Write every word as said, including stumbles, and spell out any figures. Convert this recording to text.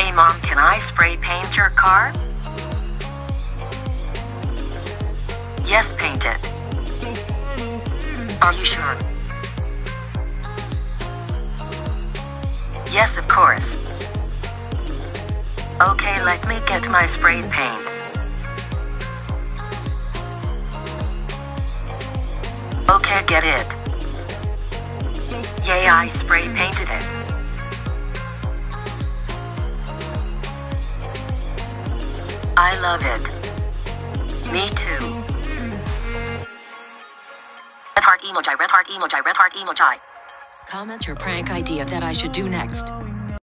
Hey mom, can I spray paint your car? Yes, paint it. Are you sure? Yes, of course. Okay, let me get my spray paint. Okay, get it. Yay, I spray painted it. I love it. Me too. Red heart emoji, red heart emoji, red heart emoji. Comment your prank idea that I should do next.